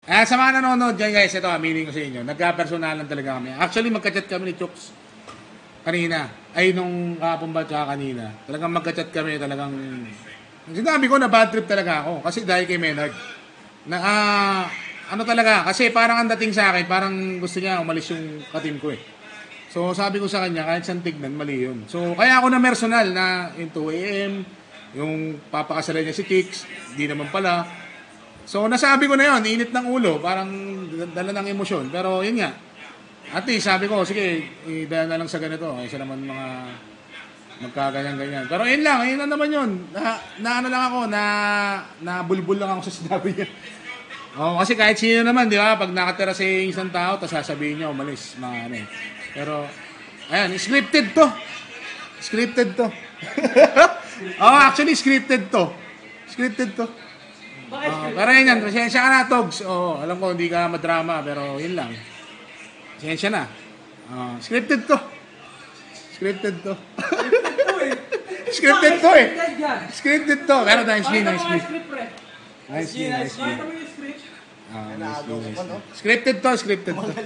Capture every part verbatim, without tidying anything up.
Ah, sa mga nanonood dyan guys, ito aminin ko sa inyo, nagka-personalan talaga kami. Actually, magka-chat kami ni Chooks kanina. Ay, nung kahapon ba tsaka kanina. Talagang magka-chat kami, talagang... Sinabi ko na bad trip talaga ako. Kasi dahil kay Menard. Na, ah, ano talaga, kasi parang ang dating sa akin, parang gusto niya umalis yung katim ko eh. So, sabi ko sa kanya, kahit saan tignan, mali yun. So, kaya ako na personal na yung two A M, yung papakasalan niya si Chicks, di naman pala. So, nasabi ko na yun, init ng ulo, parang dala ng emosyon. Pero, yun nga, at least, sabi ko, sige, idala na lang sa ganito. Isa naman mga magkaganyan-ganyan. Pero yun lang, yun lang naman yun. Na, na ano lang ako, na, na bulbul lang ako sa sinabi niya. Oh, kasi kahit sino naman, di ba, pag nakatira sa isang tao, tapos sasabihin niya, umalis, mga ano eh. Pero, ayan, scripted to. Scripted to. Oh, actually, scripted to. Scripted to. Uh, pero yun yan, pasensya ka na, Togs. Oo, alam ko, hindi ka madrama, pero yun lang. Pasensya na. Uh, scripted to. Scripted to. Scripted to eh. Scripted to. Pero nice game, nice game. Nice game, nice game. Uh, nice game, nice game. Scripted to, scripted to.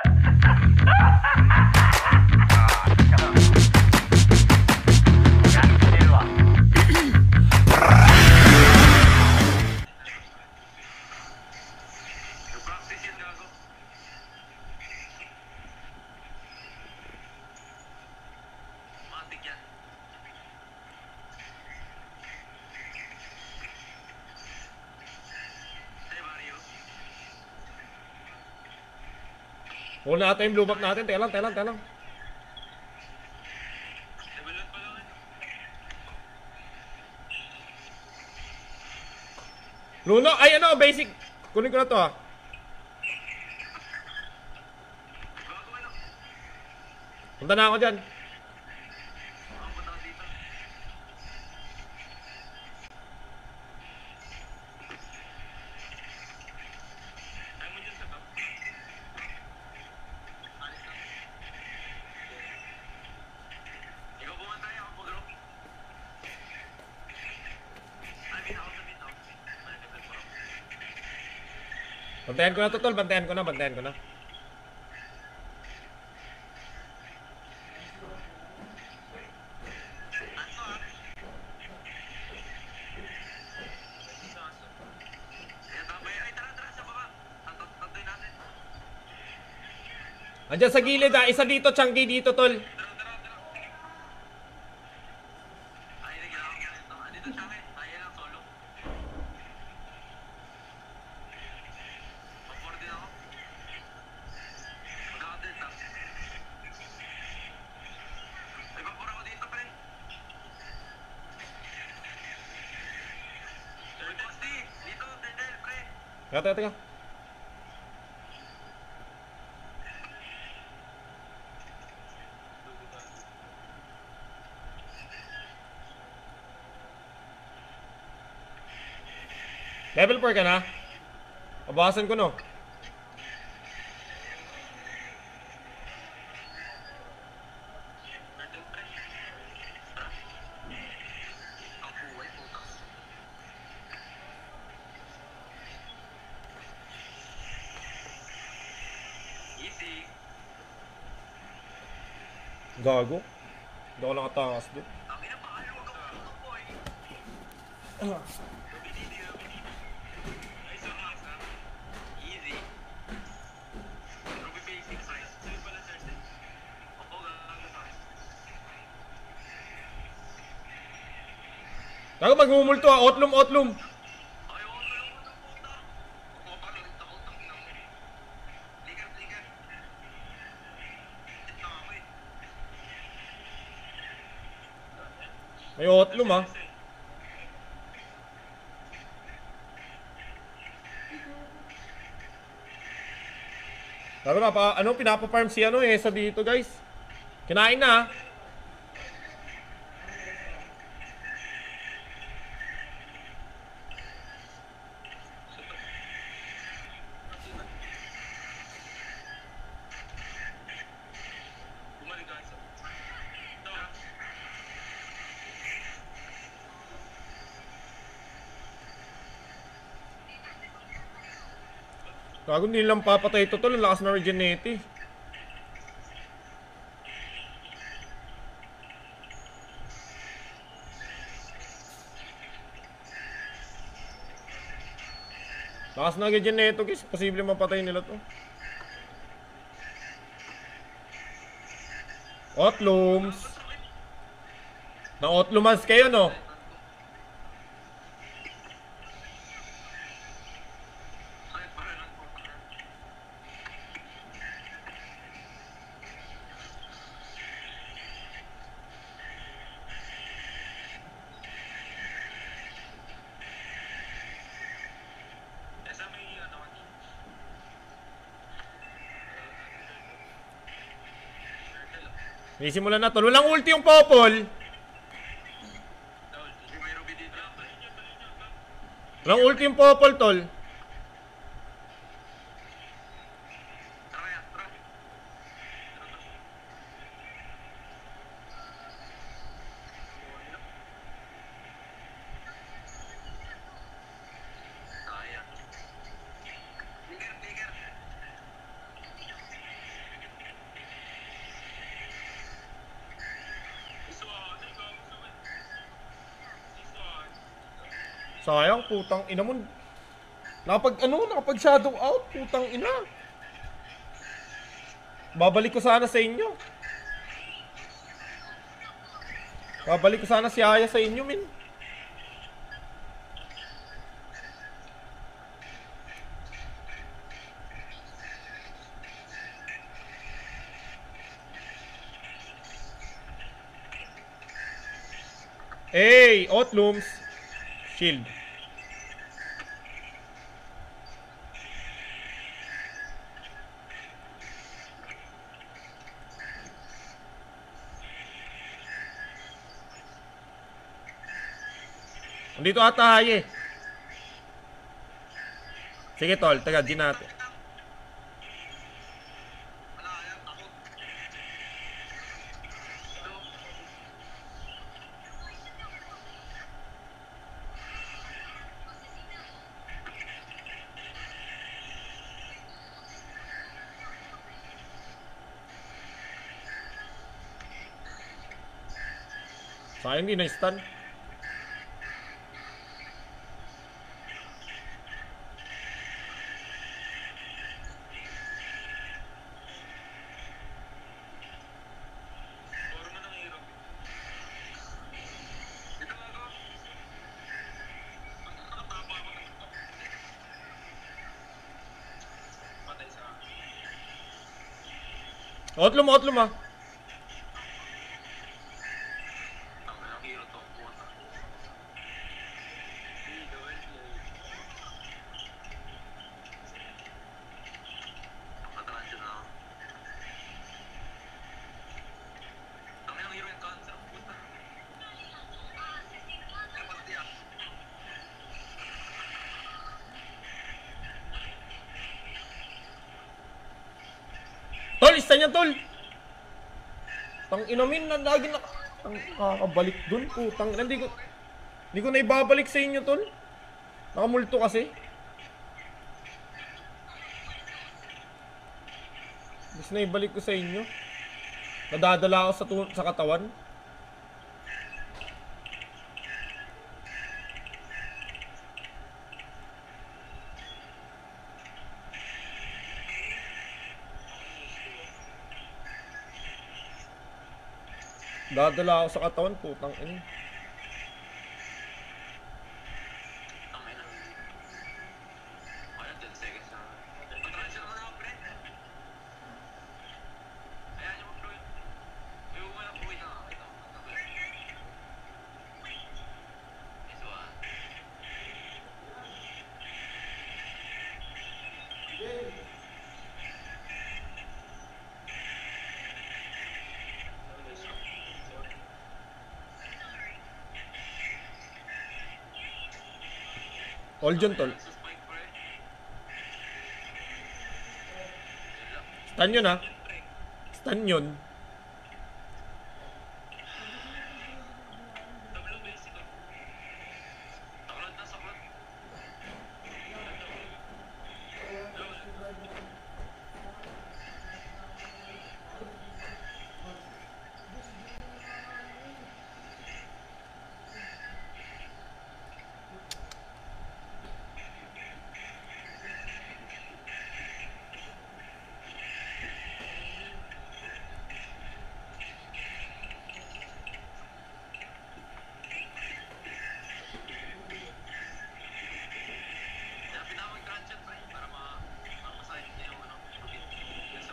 Huwag natin yung blue buff natin. Teka lang, teka lang, teka lang. Luno, ay ano, basic. Kunin ko na to ah. Punta na ako dyan. Bantayan ko na to, tol. Bantayan ko na, bantayan ko na. Andiyan sa gilid ah. Isa dito, chunky dito, tol. Teka, teka, teka. Level four ka na? Pabawasan ko no. Gago. Hindi ako nakatakas doon. Gago, magmumulto ah. Otlum, otlum. May otlum ah. Sabi nga pa, ano, pinapafarm si ano eh, sa dito guys. Kinain na ah. Gago, hindi lang papatay ito tol. Ang lakas na Regeneti. Lakas na Regeneti guys. Posible mapatay nila to. Otlums. Na Otlumans kayo no? May simulan na tol. Walang ulti yung Popol. Walang ulti yung Popol tol. Sayang, putang ina mo. Nakapag ano, nakapag shadow out, putang ina. Babalik ko sana sa inyo. Babalik ko sana si Aya sa inyo, min. Hey, Otlums. Shield. Dito ata Haye. Sige tol, taga di natin. Sayang di na-stun. Otlum, otlum ah. Tol, isa niya tol. Tang inamin na lagi na ang kakabalik dun, putang ina, hindi ko hindi ko na ibabalik sa inyo tol. Nakamulto kasi. Gusto na ibalik ko sa inyo. Nadadala ako sa sa katawan. Dadala ako sa katawan, putang ina. All dyan tol. Stun yun ha. Stun yun.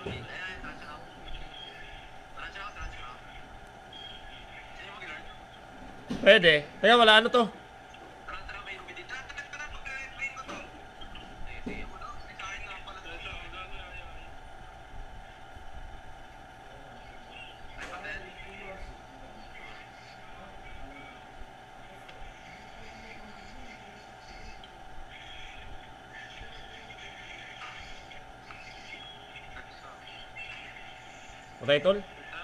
Pwede. Kaya wala ano to. Patay tol.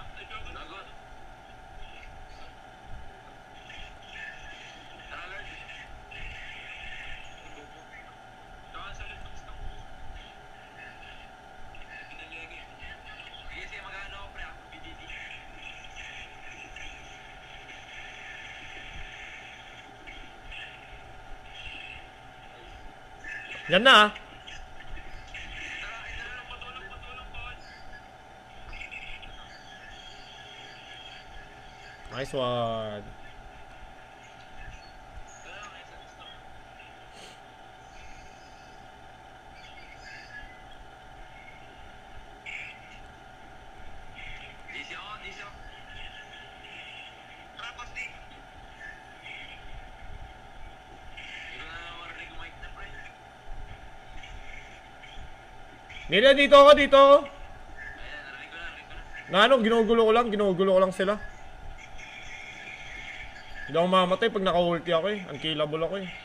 Yan na ah. Nice one. Nila, dito ako, dito. Na ano, ginugulo ko lang, ginugulo ko lang sila. Hindi ako mamatay pag naka-ulti ako eh. Unkillable ako eh.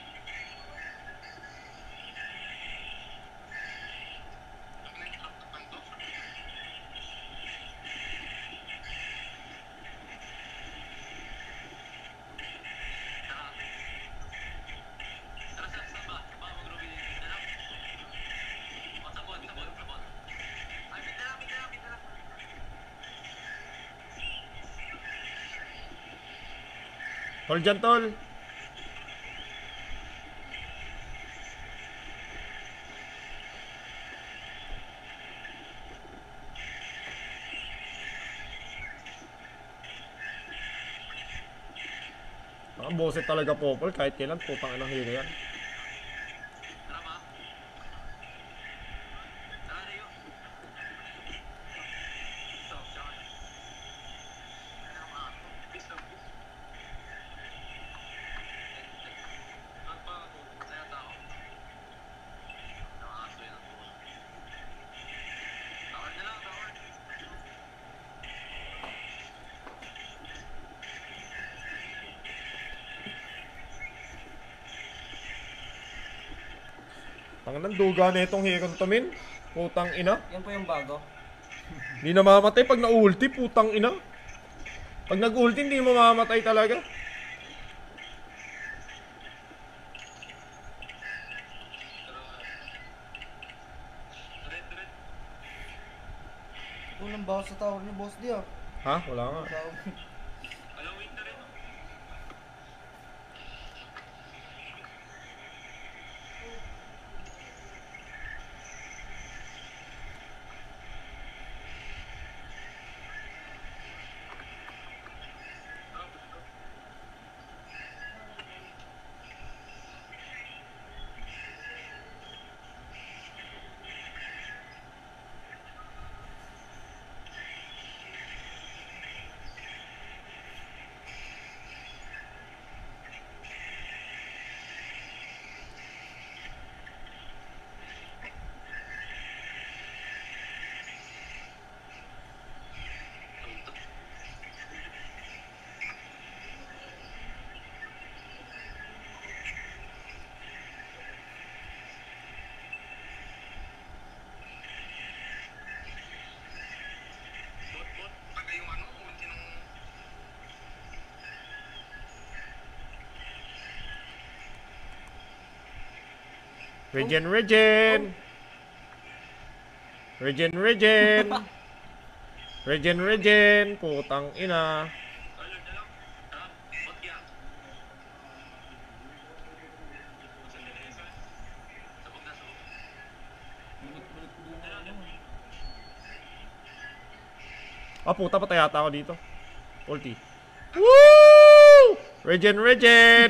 Hold dyan, tol. Nakaboset talaga Popol kahit kailan putang inang hero yan. Ang nanduga na itong Heron to min. Putang ina. Yan po yung bago. Hindi na mamatay pag na-ulti, putang ina. Pag nag-ulti, hindi mamamatay talaga. Unang bawas sa tower ni Boss D ah. Ha? Wala nga. Regen, regen. Regen, regen. Regen, regen. Putang ina. Ah, puta, patay yata ako dito. Ulti. Woo! Regen, regen.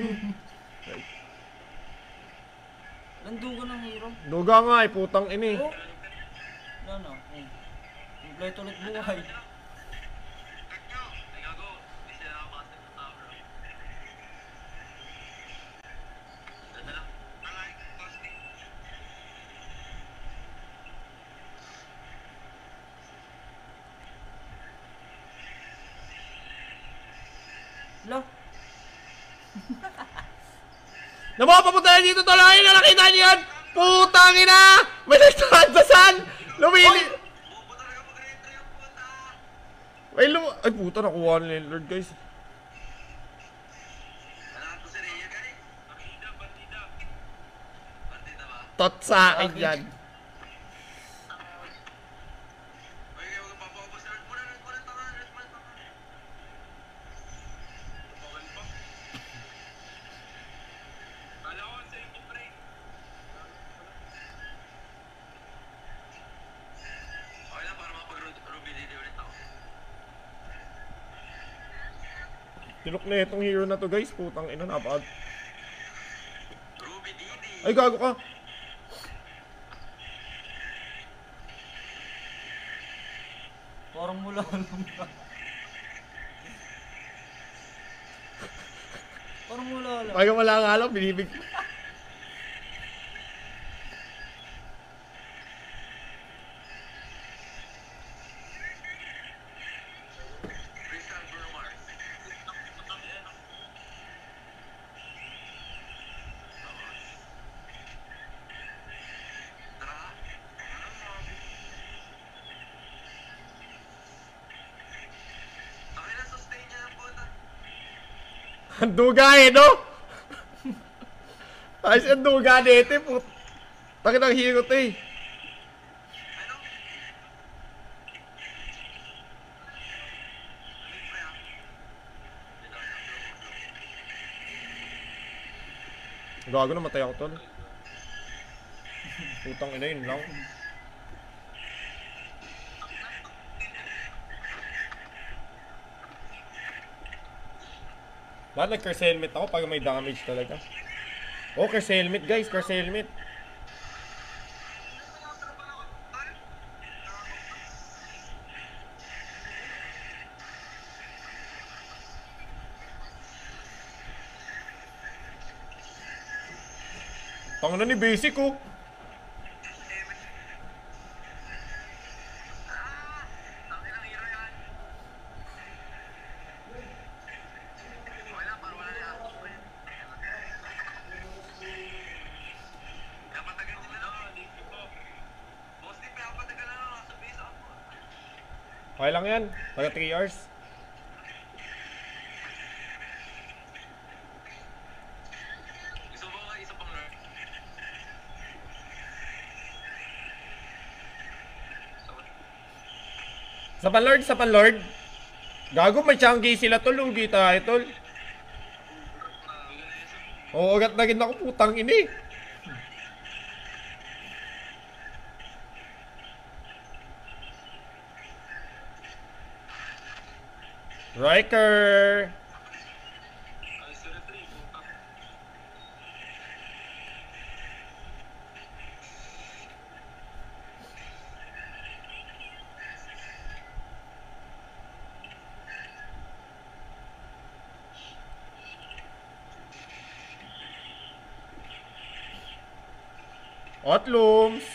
Nanduga ng hero. Duga nga eh, putang ini. Oh. No, no. Eh. Ulit-ulit buhay. Lo. Na mga papunta na dito, tol! Ayun na, nakita niyo yan! Putang ina! May nagtatantasan! Lumili! Ay, lum... Ay, puta, nakuha ni Lord, guys. Tot sa akin yan. Tilok na itong hero na to, guys. Putang ina, napakad. Ay, gago ka. Parang mula lang ka. Parang mula lang. Pag wala nga lang, binibig. Ang duga eh, no? Ayos ang duga dito, put. Takit ang hero to eh. Gago na, matay ako tol. Putang ina, yun lang. Lahat nag-curse helmet ako pag may damage talaga. Oh, curse helmet guys, curse helmet. Tanga na ni basic oh. Okay lang yan, mga three hours. Sa panlord, sa panlord. Gago, may Changi sila tol, lugi tayo tol. Oo, agat na rin ako, putang ini. Riker! Otlums!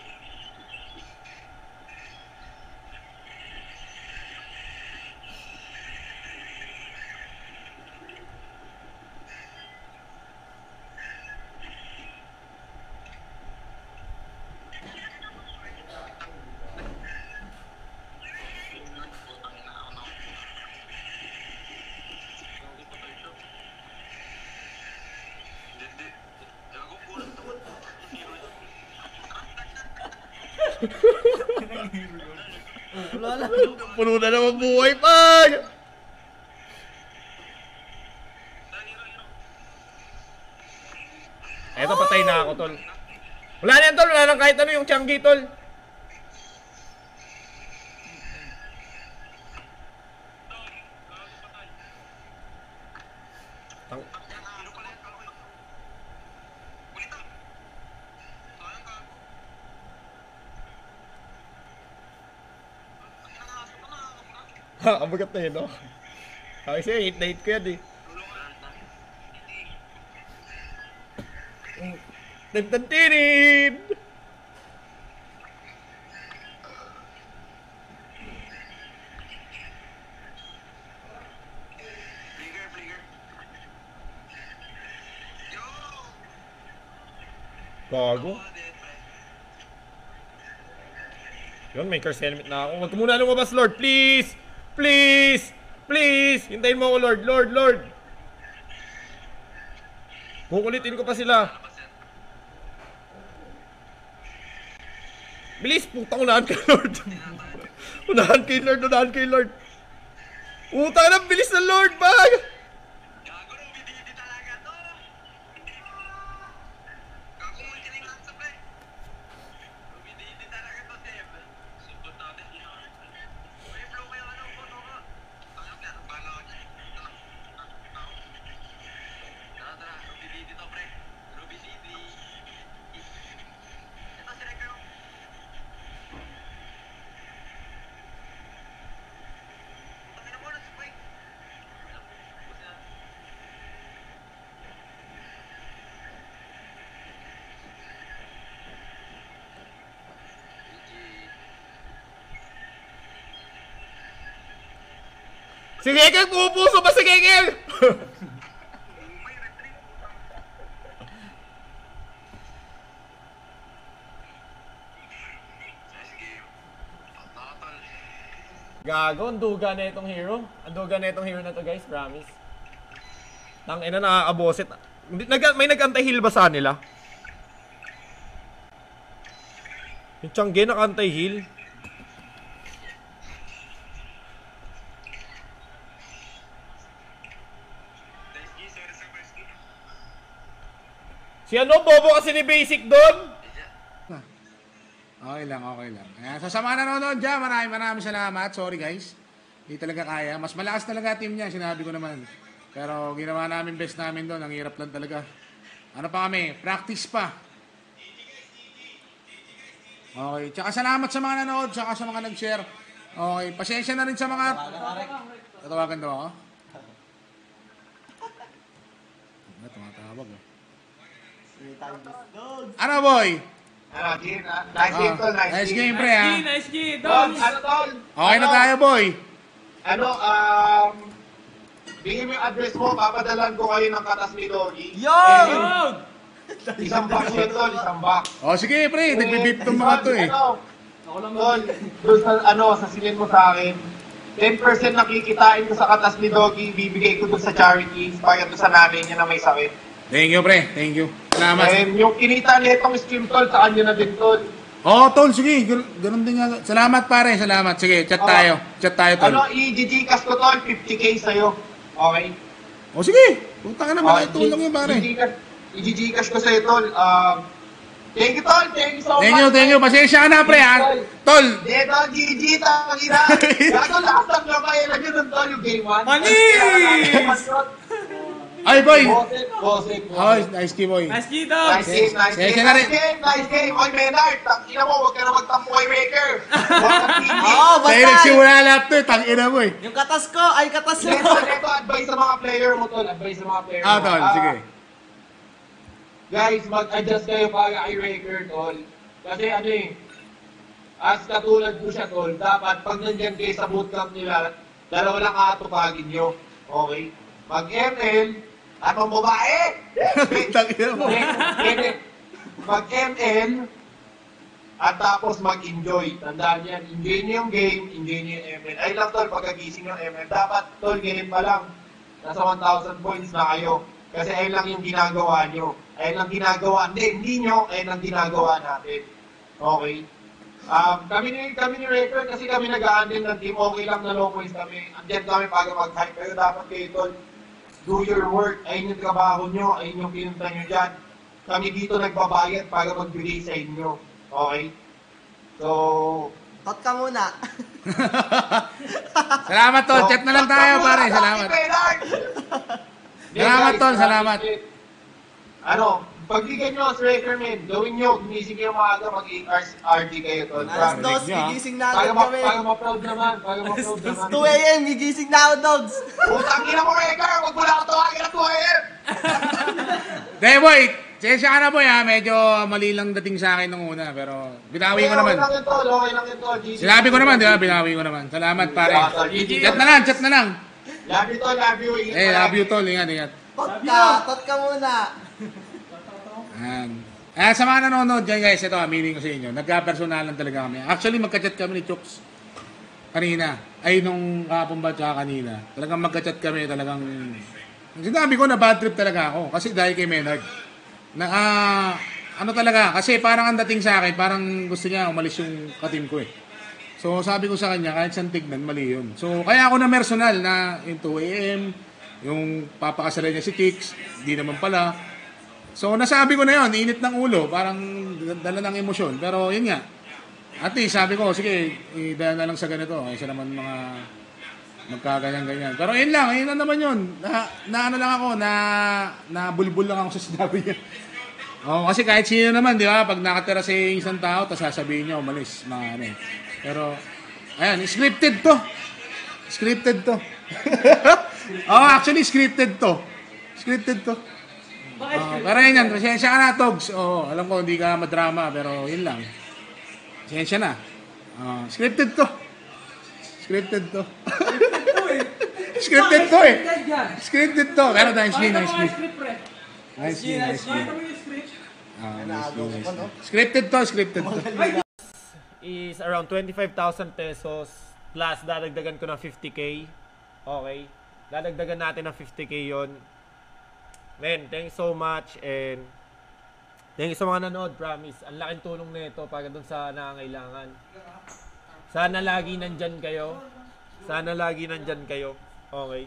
Wala lang. Puno na naman buhay pag! Eto, patay na ako, tol. Wala na yan, tol. Wala lang kahit ano yung Changi, tol. Tang... Ha, ang bagat na yun, no? Kasi sa'yo, hit na hit ko yan, eh. Tantantinin! Gago. Yun, may curse helmet na ako. Huwag ka muna lumabas, Lord. Please! Please! Please! Hintayin mo ako, Lord. Lord, Lord! Kukulitin ko pa sila. Bilis! Putang unahan kay Lord. Unahan kay Lord. Unahan kay Lord. Putang na! Bilis na, Lord! Bag! Gago nung bididi talaga to. Gago mo kiling lang sa pre. Bididi talaga to, Seb. Subot natin yun. May flow kayo ano, boto ka. Tanggap na, bala ka dyan. Tara, tara. Bididi to, pre. Bididi. Ito si Recro. Tangina mo na si Mike. Si Gekeng! Pupuso ba si Gekeng? Gago, ang duga na itong hero. Ang duga na itong hero na to, guys, promise. Tangina, nakakabosit. Hindi- Nag may nag-anti-heal ba sa nila? Yung Changge naka-anti-heal. Si ano, bobo kasi ni Basic doon? Okay lang, okay lang. Ayan, so sa mga nanonood dyan, maraming maraming salamat. Sorry guys. Hindi talaga kaya. Mas malakas talaga team niya, sinabi ko naman. Pero ginawa namin best namin doon. Ang hirap lang talaga. Ano pa kami? Practice pa. Okay. Tsaka salamat sa mga nanonood, tsaka sa mga nag-share. Okay. Pasensya na rin sa mga... Tatawagan daw ako? Ano, tumatawag eh. Ano boy? Ano, game, ah, nice game to, nice, Nice game. game pre ha. Nice G, Tol, ano tol? Okay na Ano, tayo boy. Ano, um, bigyan mo yung address mo, papadalan ko kayo ng katas ni Doggy. Yo! Eh, isang box yun tol, isang box. O sige pre, nagbibip tong mga to eh. Ano, tol, doon sa, ano, sa silin mo sa akin, ten percent nakikitain ko sa katas ni Doggy, bibigay ko doon sa charities, para doon sa nanay niya na may sakit. Thank you pre, thank you. Salamat. And yung kinita nitong stream tol, sa kanya na din tol. Oo, tol, sige. Gan ganun din nga. Salamat pare, salamat. Sige, chat tayo. Chat tayo, tol. Ano, i-Gcash ko tol, fifty K sa'yo. Okay? O sige. Punta ka na, Okay, malaki tulong yun pare. i-Gcash i-Gcash ko sa'yo tol. Um, thank you tol, thank you so much. Thank you, thank you. Pasensya ka na pre, ha. Tol. Hindi tol, G G, tangina. Gato lakas ng gabay na yun tol, yung game one. Mali! Ay, boy. Bosek, bosek, Oh, bosek. nice key, boy. Nice G, Nice game, nice Sige, game, na rin. nice game, nice game. Oy, Menard, tangina mo, huwag ka na magtampo kay Maker. Huwag kang pili. Oo, Sa'yo nagsimula lahat to, eh. Tangina mo eh. Yung katas ko, ay katas Ito, ito, advice sa mga player mo tol, advice sa mga player mo. Ah, tol, Ah, sige. Guys, mag-adjust kayo para kay Raker, tol. Kasi ano eh, as katulad ko siya, tol, dapat pag nandyan kayo sa bootcamp nila, dalawa lang katupagin nyo. Okay? Mag-M L, at ang babae! Tangina mo. Mag-M L, at tapos mag-enjoy. Tandaan yan, enjoy nyo yung game, enjoy nyo yung M L. Ay lang, tol, pagkagising ng M L, dapat, tol, ganyan pa lang. Nasa one thousand points na kayo. Kasi ayun lang yung ginagawa nyo. Ayun lang ginagawa. Hindi, hindi nyo. Ayun lang ginagawa natin. Okay? Um, kami ni kami ni Record kasi kami nag-a-handle ng team. Okay lang na low points kami. Andiyan kami para mag-hype. Pero dapat kayo, tol, do your work. Ayun yung trabaho nyo. Ayun yung pinunta nyo dyan. Kami dito nagbabayad para magbigay sa inyo. Okay? So, Tot ka muna. Salamat, tol. Chat na lang tayo, pare. Salamat. Salamat. Salamat, tol. Salamat. Ano, pagbigyan nyo, striker men, gawin nyo, gumising kayo maaga, mag-eight hours R D kayo, tol. Alas Promise. dos, niya. gigising na Para agad ma- kami. para ma-proud naman, para ma-proud naman. two a m, gigising na ako, dogs. Putang ina mo, Edgar! Huwag mo na ako tawagin at two a m! Dahil boy, sensya ka na boy ha, medyo mali lang dating sa akin nung una, pero binawi ko naman. Okay lang yun, tol. Okay lang yun, tol. G C. Sinabi ko naman, di ba? Binawi ko naman. Salamat pare. Ah, tol, G G. Chat na lang, chat na lang. Love you, tol. Love you. Ingat Eh, ka love lang. you tol, ingat, ingat. Tot ka, tot ka muna. Ayan. Ah, sa mga nanonood dyan guys, ito aminin ko sa inyo, nagka-personalan talaga kami. Actually, magka-chat kami ni Chooks kanina. Ay, nung kahapon ba tsaka kanina. Talagang magka-chat kami, talagang... Sinabi ko na bad trip talaga ako. Kasi dahil kay Menard. Na, ah, ano talaga, kasi parang ang dating sa akin, parang gusto niya umalis yung katim ko eh. So, sabi ko sa kanya, kahit saan tignan, mali yun. So, kaya ako na personal na yung two a m, yung papakasalan niya si Chicks, di naman pala. So, nasabi ko na yun, init ng ulo, parang dala ng emosyon. Pero, yun nga. At least, sabi ko, sige, idala na lang sa ganito. Kasi naman mga magkaganyan-ganyan. Pero, yun lang, yun lang naman yun. Na, na ano lang ako, na, na bulbul lang ako sa sinabi niya. Oo, kasi kahit sino naman, di ba? Pag nakatira sa isang tao, tapos sasabihin niya, umalis, mga ano eh. Pero, ayan, scripted to. Scripted to. Oh, actually, scripted to. Scripted to. Oh, pero yun yan, pasensya ka na, Togs. Oo, alam ko, hindi ka madrama, pero yun lang. Pasensya na. Oh, scripted to. Scripted to. Scripted to eh. Scripted to. Pero nice me, nice me. Nice me, nice me. Ah, nice me, nice me. Scripted to, scripted to. Is around twenty-five thousand pesos plus dadagdagan ko ng fifty K. Okay. Dadagdagan natin ng fifty K yon. Men, thanks so much and thank you sa mga nanood, promise. Ang laking tulong nito para dun sa nangangailangan. Sana lagi nandyan kayo. Sana lagi nandyan kayo. Okay.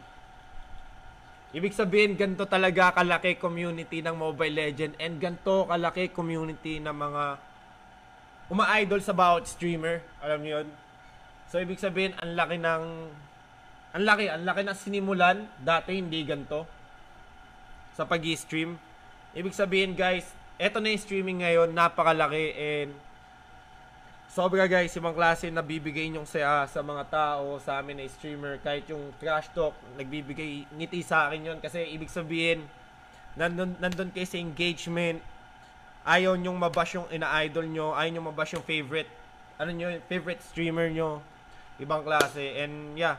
Ibig sabihin, ganito talaga kalaki community ng Mobile Legend and ganito kalaki community ng mga uma-idol sa bawat streamer. Alam niyo yun? So, ibig sabihin, ang laki ng ang laki, ang laki ng sinimulan. Dati, hindi ganito sa pag-i-stream. Ibig sabihin, guys, eto na yung streaming ngayon, napakalaki and sobra guys, ibang klase na bibigay nyong saya sa mga tao, sa amin na streamer, kahit yung trash talk, nagbibigay ngiti sa akin yon kasi ibig sabihin, nandun, nandun kayo sa engagement, ayaw nyong mabash yung ina-idol nyo, ayaw nyong mabash yung favorite, ano nyo, favorite streamer nyo, ibang klase, and yeah,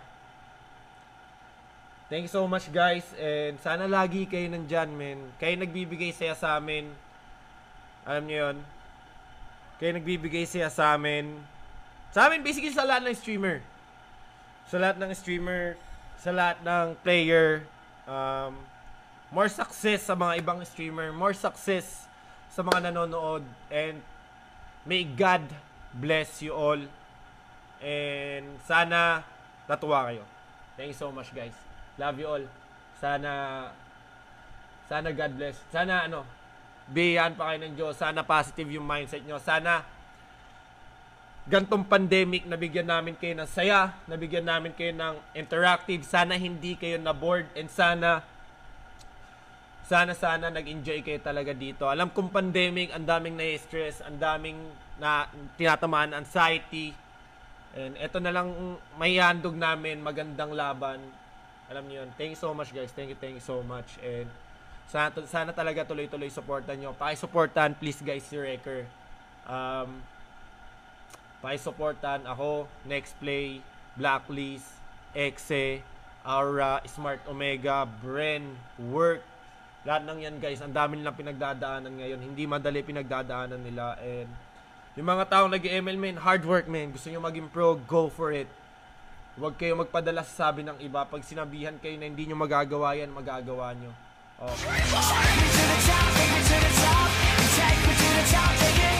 thank you so much guys, and sana lagi kayo nandyan, men, kayo nagbibigay saya sa amin, alam nyo yun, kayo nagbibigay siya sa amin. Sa amin, basically sa lahat ng streamer. Sa lahat ng streamer, sa lahat ng player. Um, more success sa mga ibang streamer. More success sa mga nanonood. And may God bless you all. And sana natuwa kayo. Thank you so much guys. Love you all. Sana, sana God bless. Sana ano, biyayaan pa kayo ng Diyos. Sana positive yung mindset nyo. Sana gantong pandemic, nabigyan namin kayo ng saya, nabigyan namin kayo ng interactive. Sana hindi kayo na-bored and sana sana sana nag-enjoy kayo talaga dito. Alam kong pandemic, ang daming na-stress, ang daming na tinatamaan anxiety. And eto na lang may handog namin, magandang laban. Alam niyo yun. Thank you so much guys. Thank you, thank you so much. And Sana, sana talaga tuloy-tuloy supportan nyo. Pakisuportan, please guys, si Wrecker. Um, pakisuportan ako, Next Play, Blacklist, Exe, Aura, Smart Omega, Bren, Work. Lahat ng yan guys, ang dami nilang pinagdadaanan ngayon. Hindi madali pinagdadaanan nila. And yung mga taong nag-M L, man, hard work, man. Gusto nyo maging pro, go for it. Huwag kayo magpadala sa sabi ng iba. Pag sinabihan kayo na hindi nyo magagawa yan, magagawa nyo. Okay. Take me to the top, take me to the top, take me to the top, take it